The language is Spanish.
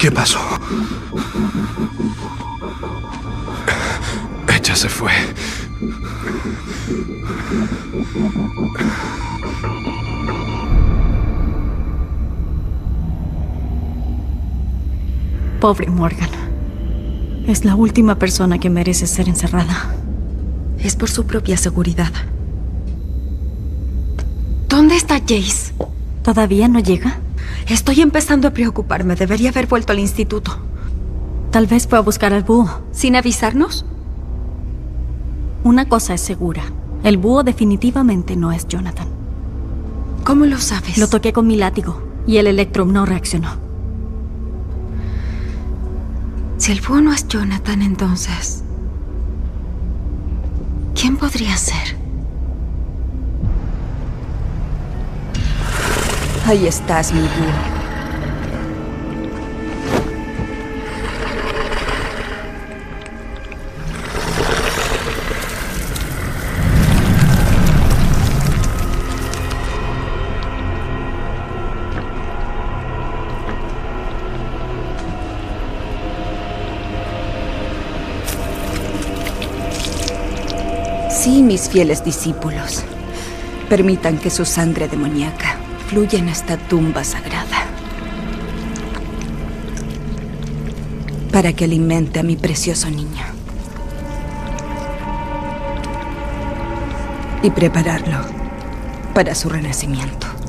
¿Qué pasó? Ella se fue. Pobre Morgan. Es la última persona que merece ser encerrada. Es por su propia seguridad. ¿Dónde está Jace? ¿Todavía no llega? Estoy empezando a preocuparme. Debería haber vuelto al instituto. Tal vez fue a buscar al búho. ¿Sin avisarnos? Una cosa es segura. El búho definitivamente no es Jonathan. ¿Cómo lo sabes? Lo toqué con mi látigo y el Electrum no reaccionó. Si el búho no es Jonathan, entonces... ¿quién podría ser? Ahí estás, mi búho. Sí, mis fieles discípulos. Permitan que su sangre demoníaca fluya en esta tumba sagrada. Para que alimente a mi precioso niño. Y prepararlo para su renacimiento.